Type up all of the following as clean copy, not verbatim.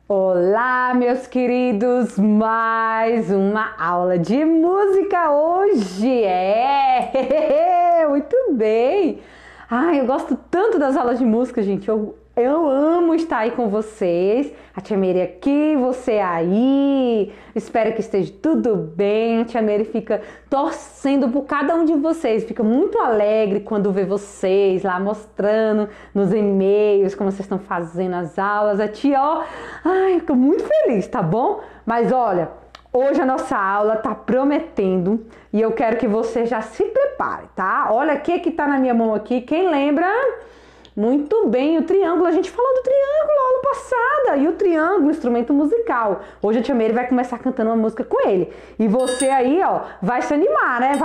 Olá, meus queridos, mais uma aula de música hoje, muito bem. Ai, eu gosto tanto das aulas de música, gente, eu amo estar aí com vocês, a Tia Meire aqui, você aí, espero que esteja tudo bem. A Tia Meire fica torcendo por cada um de vocês, fica muito alegre quando vê vocês lá mostrando nos e-mails como vocês estão fazendo as aulas. A tia, ai, fica muito feliz, tá bom? Mas olha, hoje a nossa aula tá prometendo e eu quero que você já se prepare, tá? Olha o que tá na minha mão aqui, quem lembra? Muito bem, o triângulo, a gente falou do triângulo aula passada, e o triângulo, instrumento musical. Hoje a Tia Meire vai começar cantando uma música com ele. E você aí, vai se animar, né?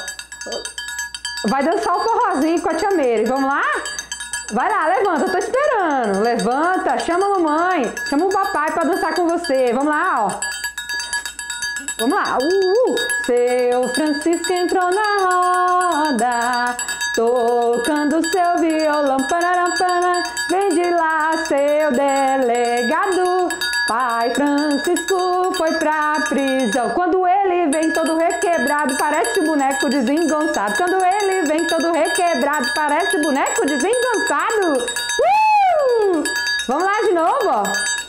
Vai dançar o forrozinho com a Tia Meire. Vamos lá? Vai lá, levanta, eu tô esperando. Levanta, chama a mamãe, chama o papai pra dançar com você. Vamos lá, Vamos lá. Seu Francisco entrou na roda, tocando seu violão, pararam, vem de lá seu delegado. Pai Francisco foi pra prisão. Quando ele vem todo requebrado, parece boneco desengonçado. Quando ele vem todo requebrado, parece boneco desengonçado. Vamos lá de novo,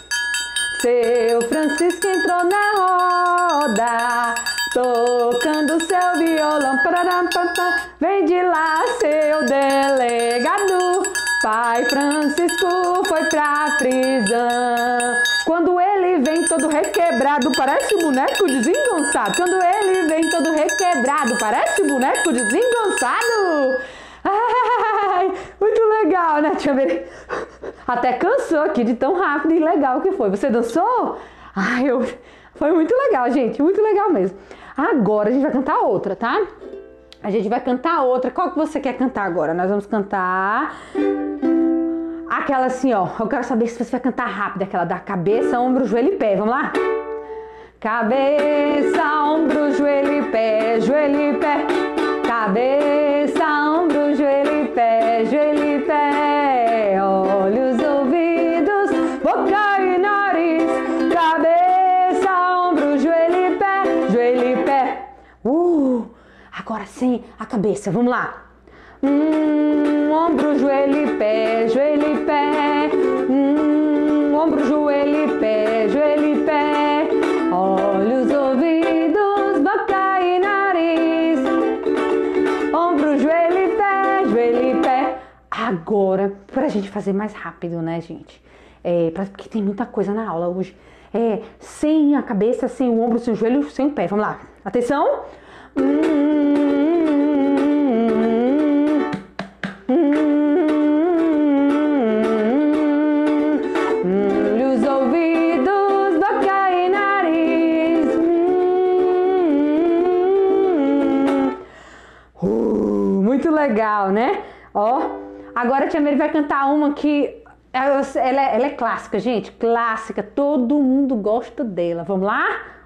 Seu Francisco entrou na roda, tocando seu violão, vem de lá seu delegado. Pai Francisco foi pra prisão. Quando ele vem todo requebrado, parece boneco desengonçado. Quando ele vem todo requebrado, parece boneco desengonçado. Ai, muito legal, né, Tia Meire? Até cansou aqui de tão rápido e legal que foi. Você dançou? Ai, foi muito legal, gente, muito legal mesmo. Agora a gente vai cantar outra, tá? A gente vai cantar outra. Qual que você quer cantar agora? Nós vamos cantar aquela assim, Eu quero saber se você vai cantar rápido, aquela da cabeça, ombro, joelho e pé. Vamos lá? Cabeça, ombro, joelho e pé, joelho e pé. Cabeça, ombro, joelho e pé, joelho e pé. Olhos, ouvidos, boca e nariz. Cabeça, ombro, joelho e pé, joelho e pé. Agora sim, a cabeça, vamos lá. Ombro, joelho e pé, joelho e pé. Ombro, joelho e pé, joelho e pé. Olhos, ouvidos, boca e nariz. Ombro, joelho e pé, joelho e pé. Agora, pra gente fazer mais rápido, né, gente? Porque tem muita coisa na aula hoje. Sem a cabeça, sem o ombro, sem o joelho, sem o pé. Vamos lá. Atenção. Olhos, ouvidos, boca e nariz. Muito legal, né? Agora a Tia Meire vai cantar uma que ela é clássica, gente, clássica, todo mundo gosta dela. Vamos lá?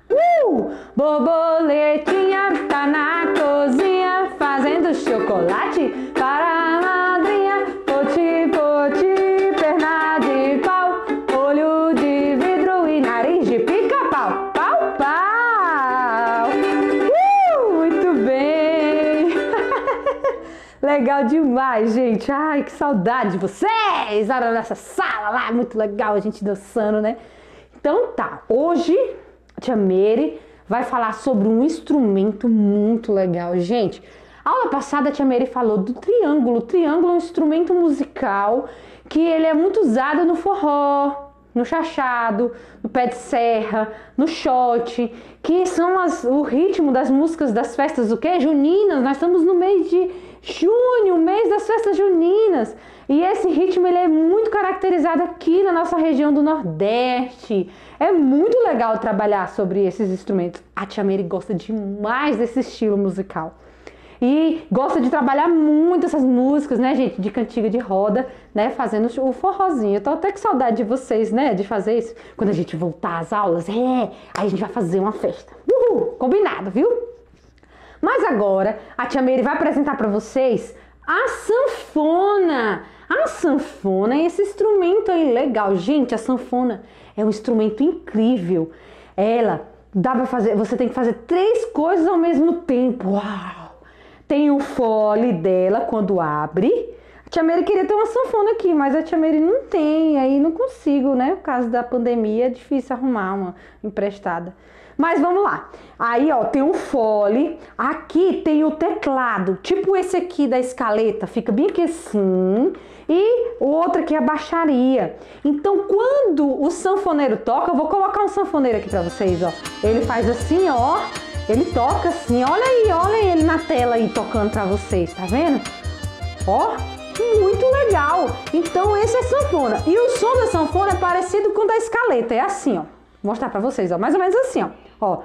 Borboletinha tá na cozinha fazendo chocolate para a madrinha. Poti, poti, perna de pau, olho de vidro e nariz de pica-pau. Pau, pau. Muito bem. Legal demais, gente. Ai, que saudade de vocês. Olha nessa sala lá, muito legal a gente dançando, né? Então tá, hoje a Tia Meire vai falar sobre um instrumento muito legal, gente. A aula passada a Tia Meire falou do triângulo. O triângulo é um instrumento musical que ele é muito usado no forró, no chachado, no pé de serra, no shot, que são o ritmo das músicas das festas juninas. Nós estamos no mês de junho, mês das festas juninas. E esse ritmo ele é muito caracterizado aqui na nossa região do Nordeste. É muito legal trabalhar sobre esses instrumentos. A Tia Meire gosta demais desse estilo musical. E gosta de trabalhar muito essas músicas, né, gente, de cantiga de roda, né, fazendo o forrozinho. Eu tô até com saudade de vocês, né, de fazer isso. Quando a gente voltar às aulas, aí a gente vai fazer uma festa. Combinado, viu? Mas agora a Tia Meire vai apresentar para vocês a sanfona. A A sanfona é esse instrumento aí legal. Gente, a sanfona é um instrumento incrível. Ela dá pra fazer, você tem que fazer 3 coisas ao mesmo tempo. Uau! Tem o fole dela quando abre. A tia Mary queria ter uma sanfona aqui, mas a tia Mary não tem, aí não consigo, né? Por causa da pandemia é difícil arrumar uma emprestada. Mas vamos lá. Aí, ó, tem um fole. Aqui tem o teclado, tipo esse aqui da escaleta, fica bem aqui assim. E o outro aqui é a baixaria. Então, quando o sanfoneiro toca, eu vou colocar um sanfoneiro aqui pra vocês, ó. Ele faz assim, ó. Ele toca assim, olha ele na tela aí tocando pra vocês, tá vendo? Ó, muito legal. Então, esse é sanfona. E o som da sanfona é parecido com o da escaleta, é assim, ó. Vou mostrar pra vocês, ó, mais ou menos assim, ó. Ó.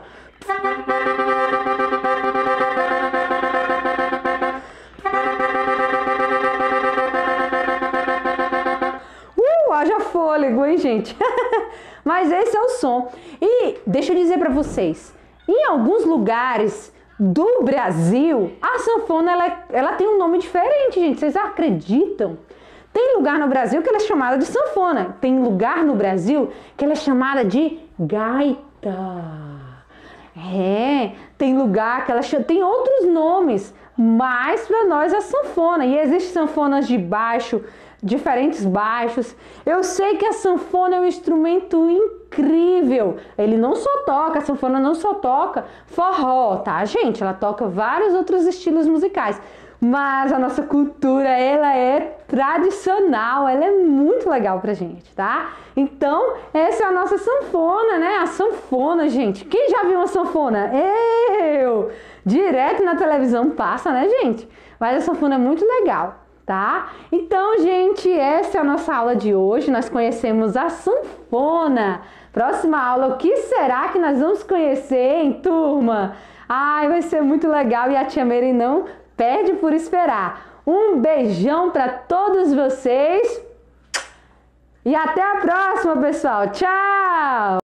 Haja fôlego, hein, gente? Mas esse é o som. E deixa eu dizer pra vocês, em alguns lugares do Brasil, a sanfona, ela tem um nome diferente, gente. Vocês acreditam? Tem lugar no Brasil que ela é chamada de sanfona. Tem lugar no Brasil que ela é chamada de gaita. É, tem lugar que ela tem outros nomes, mas para nós é sanfona. E existem sanfonas de baixo, diferentes baixos. Eu sei que a sanfona é um instrumento incrível. Ele não só toca, a sanfona não só toca forró, tá, gente? Ela toca vários outros estilos musicais. Mas a nossa cultura, ela é tradicional, ela é muito legal pra gente, tá? Então, essa é a nossa sanfona, né? A sanfona, gente. Quem já viu uma sanfona? Eu! Direto na televisão passa, né, gente? Mas a sanfona é muito legal, tá? Então, gente, essa é a nossa aula de hoje. Nós conhecemos a sanfona. Próxima aula, o que será que nós vamos conhecer, hein, turma? Ai, vai ser muito legal e a tia Mary não perde por esperar. Um beijão para todos vocês e até a próxima, pessoal. Tchau!